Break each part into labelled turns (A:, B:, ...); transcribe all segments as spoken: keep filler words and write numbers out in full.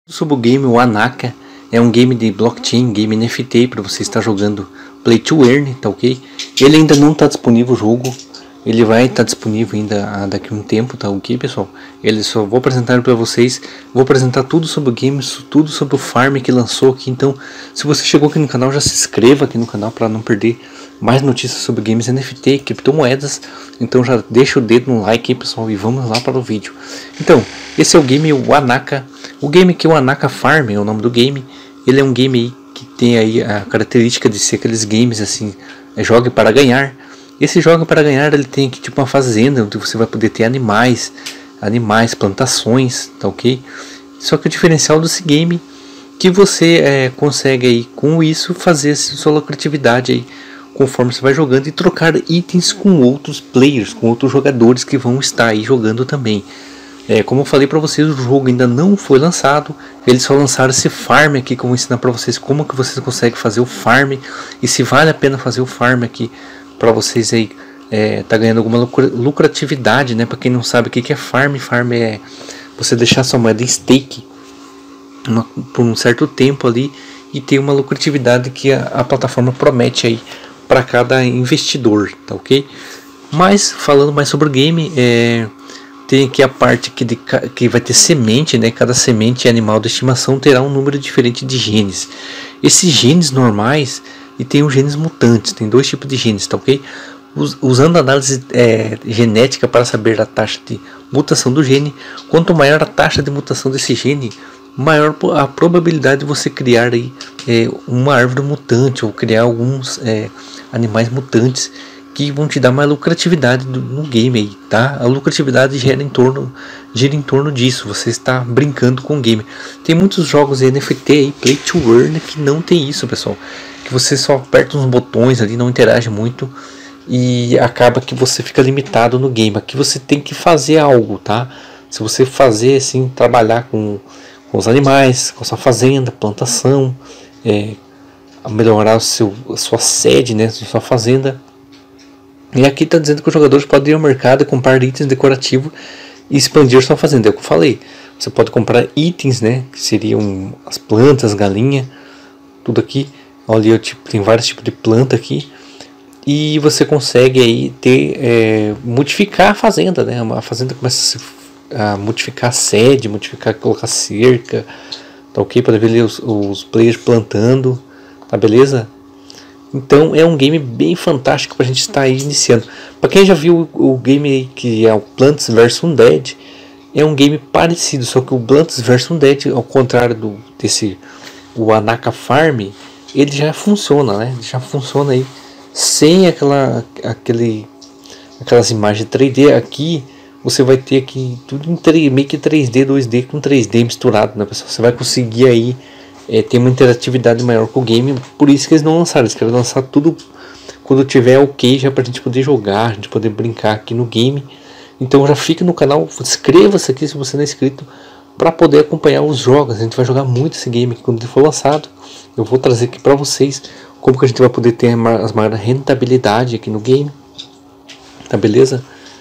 A: Sobre o game, o Anaka é um game de blockchain, game N F T para você estar jogando Play to Earn, tá ok? Ele ainda não está disponível o jogo, ele vai estar tá disponível ainda daqui a um tempo, tá ok, pessoal? Ele só vou apresentar para vocês, vou apresentar tudo sobre o game, tudo sobre o farm que lançou aqui. Então, se você chegou aqui no canal, já se inscreva aqui no canal para não perder mais notícias sobre games N F T, criptomoedas. Então já deixa o dedo no like aí, pessoal, e vamos lá para o vídeo. Então, esse é o game, o Anaka. O game que é o Anaka Farm é o nome do game. Ele é um game aí que tem aí a característica de ser aqueles games assim, é, jogue para ganhar. Esse joga para ganhar, ele tem aqui tipo uma fazenda onde você vai poder ter animais, animais, plantações, tá ok? Só que o diferencial desse game que você é, consegue aí com isso fazer sua lucratividade aí conforme você vai jogando e trocar itens com outros players, com outros jogadores que vão estar aí jogando também. É, como eu falei para vocês, o jogo ainda não foi lançado, eles só lançaram esse farm aqui, que eu vou ensinar para vocês como que vocês conseguem fazer o farm e se vale a pena fazer o farm aqui para vocês aí é, tá ganhando alguma lucratividade, né? Para quem não sabe o que é farm, farm é você deixar sua moeda em stake uma, por um certo tempo ali e ter uma lucratividade que a, a plataforma promete aí para cada investidor, tá ok? Mas falando mais sobre o game, é, tem aqui a parte que, de, que vai ter semente, né? Cada semente animal de estimação terá um número diferente de genes. Esses genes normais e tem os genes mutantes, tem dois tipos de genes, tá ok? Us, usando análise é, genética para saber a taxa de mutação do gene, quanto maior a taxa de mutação desse gene, maior a probabilidade de você criar aí, é, uma árvore mutante ou criar alguns é, animais mutantes que vão te dar mais lucratividade no game aí, tá? A lucratividade gira em torno, gira em torno disso, você está brincando com o game. Tem muitos jogos N F T aí, Play to Earn, que não tem isso, pessoal. Que você só aperta uns botões ali, não interage muito e acaba que você fica limitado no game. Aqui você tem que fazer algo, tá? Se você fazer assim, trabalhar com, com os animais, com a sua fazenda, plantação, é, melhorar o seu, a sua sede, né, a sua fazenda. E aqui está dizendo que os jogadores podem ir ao mercado e comprar itens decorativos e expandir sua fazenda. É o que eu falei. Você pode comprar itens, né, que seriam as plantas, galinha, tudo aqui. Olha, tipo, tem vários tipos de planta aqui. E você consegue aí ter, é, modificar a fazenda, né? A fazenda começa a, a modificar a sede, modificar, colocar cerca, tá ok? Para ver ali os, os players plantando, tá beleza? Então é um game bem fantástico para a gente estar aí iniciando. Para quem já viu o, o game que é o Plants versus. Undead, é um game parecido, só que o Plants versus. Undead, ao contrário do desse o Anaka Farm, ele já funciona, né? Ele já funciona aí sem aquela, aquele, aquelas imagens três D. Aqui você vai ter aqui tudo em três, meio que três D, dois D com três D misturado, né, pessoal? Você vai conseguir aí é, ter uma interatividade maior com o game. Por isso que eles não lançaram, eles querem lançar tudo quando tiver ok, já para a gente poder jogar, a gente poder brincar aqui no game. Então já fica no canal, inscreva-se aqui se você não é inscrito, para poder acompanhar os jogos. A gente vai jogar muito esse game aqui quando ele for lançado. Eu vou trazer aqui para vocês como que a gente vai poder ter as maiores rentabilidade aqui no game, tá beleza?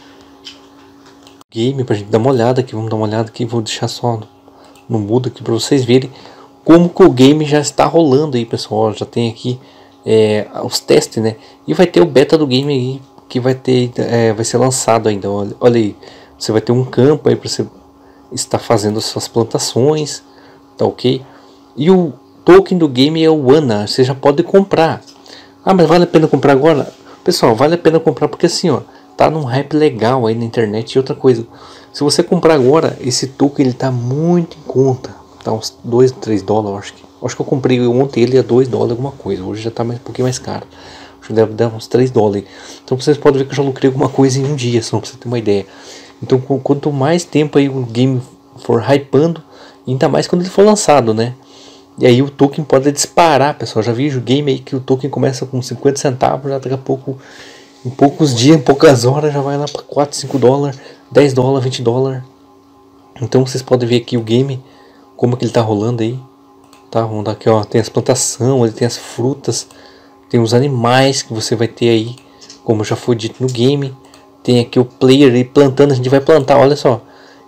A: Game pra gente dar uma olhada aqui, vamos dar uma olhada aqui, vou deixar só no, no mudo aqui para vocês verem como que o game já está rolando aí, pessoal. Já tem aqui é, os testes, né? E vai ter o beta do game aí que vai ter, é, vai ser lançado ainda. Olha, olha aí, você vai ter um campo aí para você estar fazendo suas plantações, tá ok? E o token do game é o Ana, você já pode comprar. Ah, mas vale a pena comprar agora? Pessoal, vale a pena comprar porque assim, ó, tá num hype legal aí na internet. E outra coisa, se você comprar agora, esse token ele tá muito em conta, tá uns dois, três dólares, acho que. Acho que eu comprei ontem ele a dois dólares alguma coisa, hoje já tá mais, um pouquinho mais caro. Acho que deve dar uns três dólares. Então vocês podem ver que eu já lucrei alguma coisa em um dia, só pra você ter uma ideia. Então quanto mais tempo aí o game for hypando, ainda mais quando ele for lançado, né? E aí o token pode disparar, pessoal. Já vi o game aí que o token começa com cinquenta centavos, já daqui a pouco, em poucos dias, em poucas horas, já vai lá para quatro, cinco dólares, dez dólares, vinte dólares. Então vocês podem ver aqui o game, como que ele tá rolando aí. Tá, vamos dar aqui, ó, tem as plantações, ele tem as frutas, tem os animais que você vai ter aí, como já foi dito no game. Tem aqui o player aí plantando, a gente vai plantar, olha só.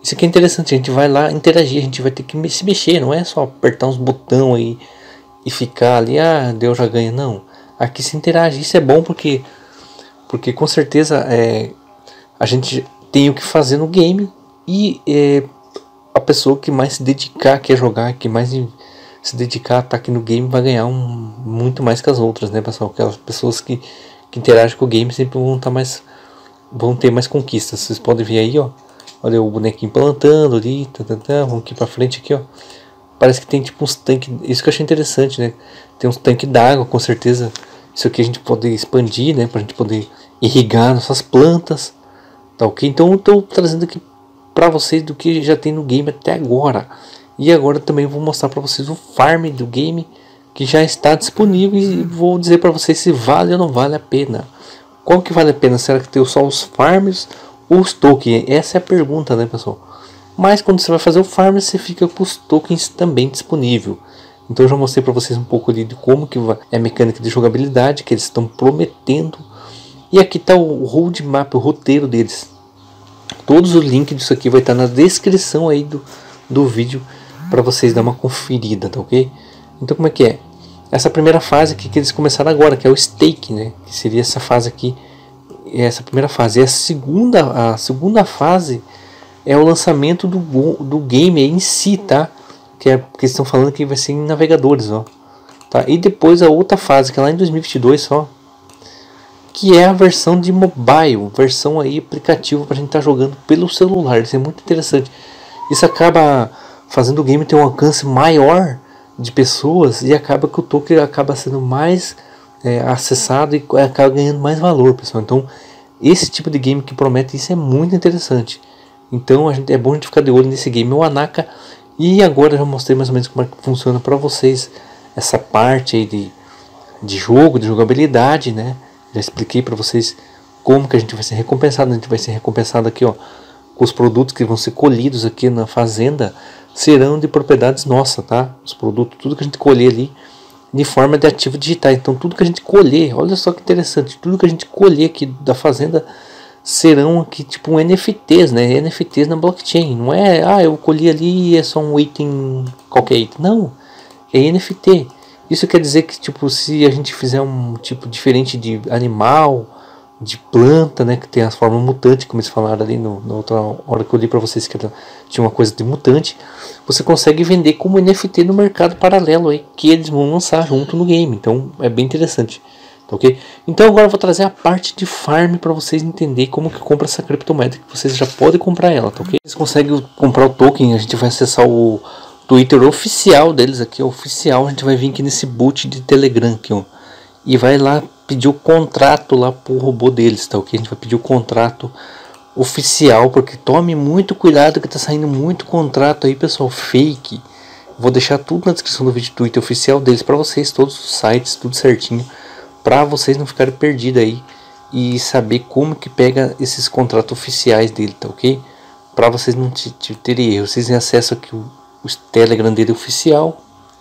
A: Isso aqui é interessante, a gente vai lá interagir, a gente vai ter que se mexer, não é só apertar uns botões aí e ficar ali, ah, Deus já ganha, não. Aqui se interage, isso é bom porque, porque com certeza é, a gente tem o que fazer no game e é, a pessoa que mais se dedicar, quer jogar, que mais se dedicar a estar aqui no game vai ganhar um, muito mais que as outras, né, pessoal? Aquelas pessoas que, que interagem com o game sempre vão estar mais, vão ter mais conquistas. Vocês podem ver aí, ó. Olha o bonequinho plantando ali, tá, tá, tá, vamos aqui pra frente aqui, ó. Parece que tem tipo uns tanques, isso que eu achei interessante, né? Tem uns tanques d'água, com certeza. Isso aqui a gente pode expandir, né? Pra gente poder irrigar nossas plantas, tá ok? Então eu tô trazendo aqui pra vocês do que já tem no game até agora. E agora também vou mostrar pra vocês o farm do game que já está disponível e vou dizer pra vocês se vale ou não vale a pena. Qual que vale a pena? Será que tem só os farms ou os tokens? Essa é a pergunta, né, pessoal? Mas quando você vai fazer o farm, você fica com os tokens também disponível. Então eu já mostrei para vocês um pouco ali de como que é a mecânica de jogabilidade que eles estão prometendo. E aqui está o roadmap, o roteiro deles. Todos os links disso aqui vai estar na descrição aí do, do vídeo para vocês dar uma conferida, tá ok? Então como é que é? Essa primeira fase aqui que eles começaram agora, que é o stake, né? Que seria essa fase aqui, essa primeira fase. E a segunda, a segunda fase é o lançamento do, do game em si, tá? Que é porque estão falando que vai ser em navegadores, ó. Tá? E depois a outra fase, que é lá em dois mil e vinte e dois só, que é a versão de mobile, versão aí aplicativo para a gente estar tá jogando pelo celular. Isso é muito interessante. Isso acaba fazendo o game ter um alcance maior de pessoas e acaba que o token acaba sendo mais é, acessado e acaba ganhando mais valor, pessoal. Então esse tipo de game que promete isso é muito interessante. Então a gente, é bom a gente ficar de olho nesse game, o Anaka. E agora eu já mostrei mais ou menos como é que funciona para vocês essa parte aí de, de jogo, de jogabilidade, né? Já expliquei para vocês como que a gente vai ser recompensado. A gente vai ser recompensado aqui, ó, com os produtos que vão ser colhidos aqui na fazenda, serão de propriedades nossas, tá? Os produtos, tudo que a gente colher ali, de forma de ativo digital. Então tudo que a gente colher, olha só que interessante, tudo que a gente colher aqui da fazenda serão aqui tipo um N F Ts, né? N F Ts na blockchain. Não é, ah, eu colhi ali e é só um item qualquer item. Não, é N F T. Isso quer dizer que tipo, se a gente fizer um tipo diferente de animal, de planta, né, que tem as formas mutantes, como eles falaram ali no, na outra hora que eu li para vocês que tinha uma coisa de mutante, você consegue vender como N F T no mercado paralelo aí, que eles vão lançar junto no game. Então é bem interessante. Ok? Então agora eu vou trazer a parte de farm para vocês entenderem como que compra essa criptomoeda, que vocês já podem comprar ela, tá ok? Vocês conseguem comprar o token, a gente vai acessar o Twitter oficial deles aqui, oficial, a gente vai vir aqui nesse boot de Telegram aqui, ó, e vai lá pedir o contrato lá pro robô deles, tá ok? A gente vai pedir o contrato oficial, porque tome muito cuidado que tá saindo muito contrato aí, pessoal, fake. Vou deixar tudo na descrição do vídeo do Twitter oficial deles para vocês, todos os sites, tudo certinho, para vocês não ficarem perdidos aí e saber como que pega esses contratos oficiais dele, tá ok? Para vocês não terem erro, vocês têm acesso aqui o, o Telegram dele oficial.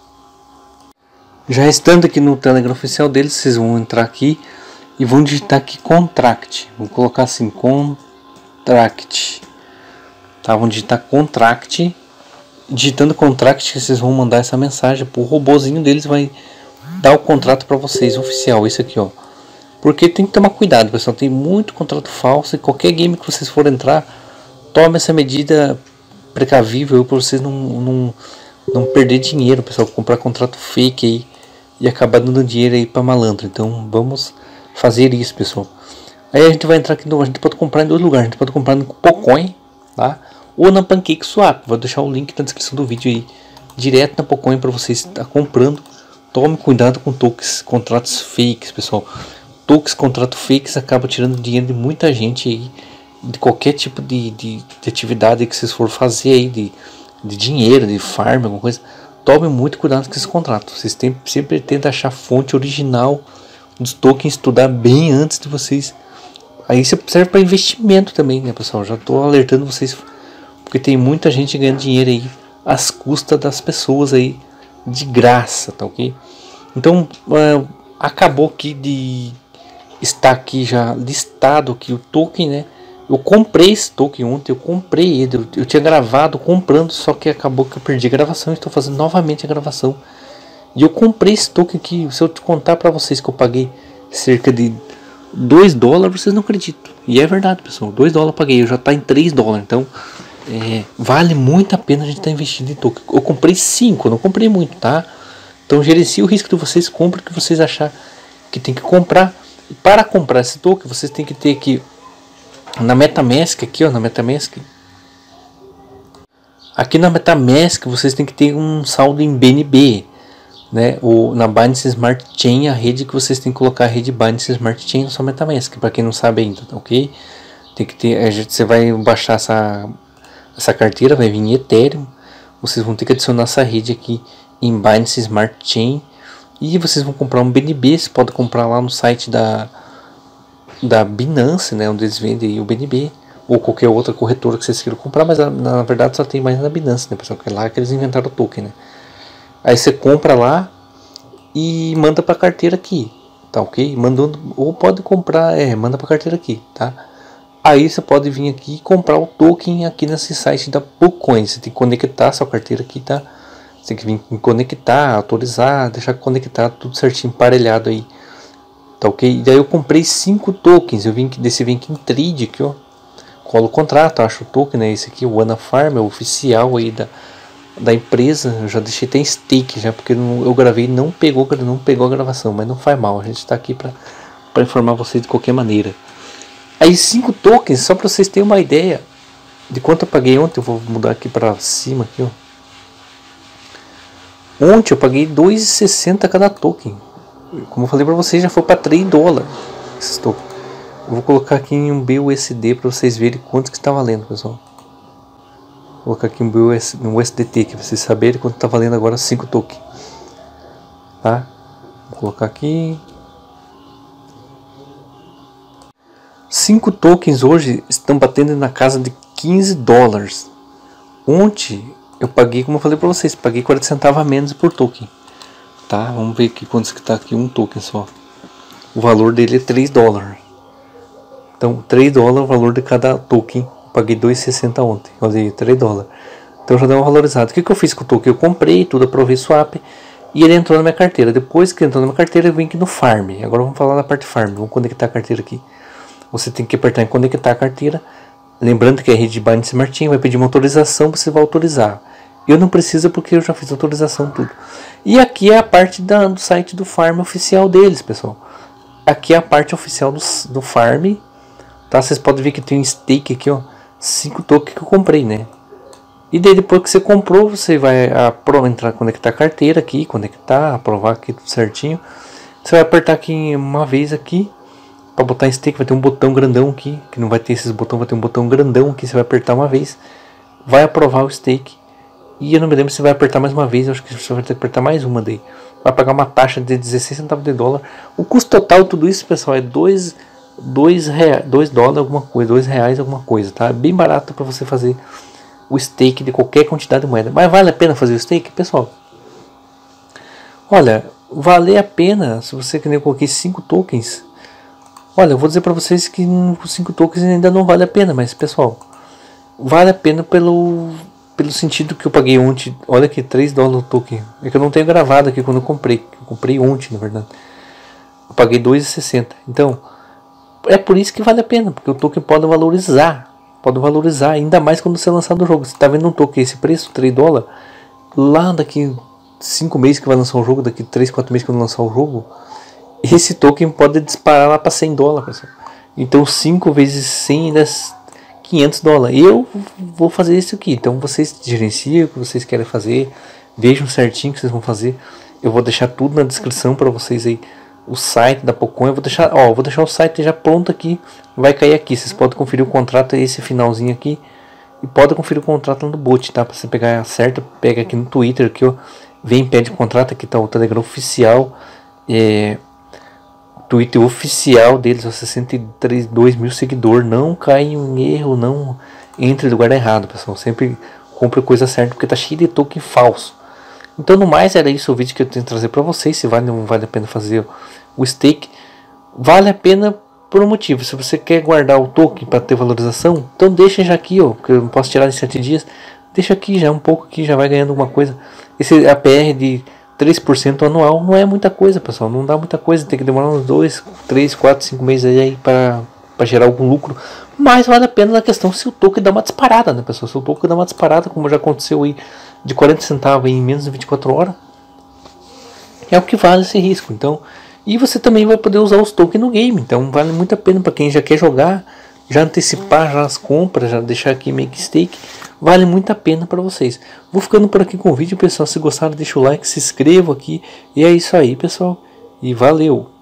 A: Já estando aqui no Telegram oficial deles, vocês vão entrar aqui e vão digitar aqui contract. Vou colocar assim, contract. Tá, vão digitar contract. Digitando contract, vocês vão mandar essa mensagem pro robozinho deles, vai dar o contrato para vocês oficial, esse aqui, ó. Porque tem que tomar cuidado, pessoal, tem muito contrato falso e qualquer game que vocês forem entrar, tome essa medida precavível para vocês não, não, não perder dinheiro, pessoal, comprar contrato fake aí e acabar dando dinheiro aí para malandro. Então vamos fazer isso, pessoal. Aí a gente vai entrar aqui, no, a gente pode comprar em dois lugares, a gente pode comprar no Pocoin, tá? Ou na PancakeSwap. Vou deixar o link na descrição do vídeo aí, direto na Pocoin para vocês estar comprando. Tome cuidado com tokens, contratos fakes, pessoal. Tokens, contratos fakes acabam tirando dinheiro de muita gente aí, de qualquer tipo de, de, de atividade que vocês for fazer aí, de, de dinheiro, de farm, alguma coisa. Tome muito cuidado com esses contratos. Vocês tem, sempre tentam achar a fonte original dos tokens, estudar bem antes de vocês. Aí isso serve para investimento também, né, pessoal? Já estou alertando vocês, porque tem muita gente ganhando dinheiro aí às custas das pessoas aí, de graça, tá ok? Então uh, acabou aqui de estar aqui já listado aqui o token, né? Eu comprei esse token ontem, eu comprei ele, eu, eu tinha gravado comprando, só que acabou que eu perdi a gravação, estou fazendo novamente a gravação. E eu comprei esse token aqui, se eu te contar para vocês que eu paguei cerca de dois dólares, vocês não acreditam. E é verdade, pessoal, dois dólares eu paguei, eu já tá em três dólares, então é, vale muito a pena a gente estar tá investindo em token. Eu comprei cinco, eu não comprei muito, tá? Então gerencie o risco de vocês, comprem o que vocês achar que tem que comprar. E para comprar esse token, vocês têm que ter aqui na MetaMask, aqui ó, na MetaMask. Aqui na MetaMask vocês têm que ter um saldo em B N B, né? Ou na Binance Smart Chain, a rede que vocês têm que colocar a rede Binance Smart Chain na sua MetaMask, para quem não sabe ainda, ok? Tem que ter, você vai baixar essa essa carteira, vai vir em Ethereum. Vocês vão ter que adicionar essa rede aqui em Binance Smart Chain e vocês vão comprar um B N B. Você pode comprar lá no site da da Binance, né, onde eles vendem o B N B, ou qualquer outra corretora que vocês queiram comprar, mas na, na verdade só tem mais na Binance, né, pessoal, que é lá que eles inventaram o token, né. Aí você compra lá e manda para carteira aqui, tá ok? Mandando, ou pode comprar, é, manda para carteira aqui, tá? Aí você pode vir aqui e comprar o token aqui nesse site da PoCoin. Você tem que conectar sua carteira aqui, tá? Você tem que vir conectar, autorizar, deixar conectado tudo certinho, emparelhado aí. Tá ok? E daí eu comprei cinco tokens. Eu vim desse vem aqui em trade aqui, ó. Colo o contrato, acho o token, né? Esse aqui, o AnaFarm, é o oficial aí da, da empresa. Eu já deixei até em stake já, porque não, eu gravei e não pegou, não pegou a gravação, mas não faz mal. A gente tá aqui pra, pra informar vocês de qualquer maneira. Aí cinco tokens, só para vocês terem uma ideia de quanto eu paguei ontem. Eu vou mudar aqui para cima aqui, ó. Ontem eu paguei dois e sessenta cada token. Como eu falei para vocês, já foi para três dólares esses tokens. Eu vou colocar aqui em um B U S D para vocês verem quanto que está valendo, pessoal. Vou colocar aqui um, B U S, um U S D T para vocês saberem quanto está valendo agora cinco tokens. Tá? Vou colocar aqui. cinco tokens hoje estão batendo na casa de quinze dólares. Ontem eu paguei, como eu falei para vocês, paguei quarenta centavos a menos por token. Tá? Vamos ver aqui quanto que está aqui um token só. O valor dele é três dólares. Então três dólares o valor de cada token. Eu paguei dois e sessenta ontem. Olha aí, três dólares. Então já deu uma valorizada. O que, que eu fiz com o token? Eu comprei tudo, aprovei swap e ele entrou na minha carteira. Depois que entrou na minha carteira, eu vim aqui no farm. Agora vamos falar da parte farm. Vamos conectar a carteira aqui. Você tem que apertar em conectar a carteira. Lembrando que a rede Binance Smart Chain vai pedir uma autorização, você vai autorizar. Eu não preciso porque eu já fiz autorização tudo. E aqui é a parte da, do site do farm oficial deles, pessoal. Aqui é a parte oficial do, do farm. Tá? Vocês podem ver que tem um stake aqui, ó. cinco tokens que eu comprei, né? E daí depois que você comprou, você vai aprovar, entrar, conectar a carteira aqui, conectar, aprovar aqui tudo certinho. Você vai apertar aqui uma vez aqui. Para botar em stake vai ter um botão grandão aqui, que não vai ter esses botões, vai ter um botão grandão aqui, você vai apertar uma vez, vai aprovar o stake, e eu não me lembro se vai apertar mais uma vez, eu acho que você vai ter que apertar mais uma daí, vai pagar uma taxa de dezesseis centavos de dólar, o custo total de tudo isso, pessoal, é dois dólares alguma coisa, dois reais alguma coisa, tá? É bem barato para você fazer o stake de qualquer quantidade de moeda, mas vale a pena fazer o stake, pessoal? Olha, vale a pena, se você que nem eu coloquei cinco tokens. Olha, eu vou dizer para vocês que com cinco tokens ainda não vale a pena, mas pessoal, vale a pena pelo, pelo sentido que eu paguei ontem. Olha aqui, três dólares o token. É que eu não tenho gravado aqui quando eu comprei. Eu comprei ontem, na verdade. Eu paguei dois e sessenta. Então, é por isso que vale a pena, porque o token pode valorizar. Pode valorizar, ainda mais quando você lançar no jogo. Você está vendo um token esse preço, três dólares, lá daqui cinco meses que vai lançar o jogo, daqui três, quatro meses que vai lançar o jogo, esse token pode disparar lá para cem dólares, pessoal. Então cinco vezes cem dá quinhentos dólares. Eu vou fazer isso aqui. Então vocês gerenciam o que vocês querem fazer. Vejam certinho o que vocês vão fazer. Eu vou deixar tudo na descrição para vocês aí. O site da PoCoin. Eu vou deixar, ó, eu vou deixar o site já pronto aqui. Vai cair aqui. Vocês podem conferir o contrato, esse finalzinho aqui. E pode conferir o contrato lá no bot, tá? Para você pegar certo, pega aqui no Twitter aqui, ó. Vem, pede contrato, aqui tá o Telegram oficial. É, Twitter oficial deles, sessenta e dois mil seguidores. Não cai em erro, não entre no lugar errado, pessoal. Sempre compre coisa certa, porque tá cheio de token falso. Então, no mais, era isso o vídeo que eu tenho que trazer para vocês. Se vale ou não vale a pena fazer o stake, vale a pena por um motivo. Se você quer guardar o token para ter valorização, então deixa já aqui, ó, que eu não posso tirar em sete dias. Deixa aqui já um pouco, aqui já vai ganhando alguma coisa. Esse A P R de três por cento anual não é muita coisa, pessoal. Não dá muita coisa, tem que demorar uns dois, três, quatro, cinco meses aí para para gerar algum lucro. Mas vale a pena na questão se o token dá uma disparada, né, pessoal? Se o token dá uma disparada, como já aconteceu aí, de quarenta centavos em menos de vinte e quatro horas, é o que vale esse risco. Então, e você também vai poder usar os tokens no game. Então vale muito a pena para quem já quer jogar, já antecipar já as compras, já deixar aqui make stake. Vale muito a pena para vocês. Vou ficando por aqui com o vídeo, pessoal. Se gostaram, deixa o like, se inscreva aqui. E é isso aí, pessoal. E valeu!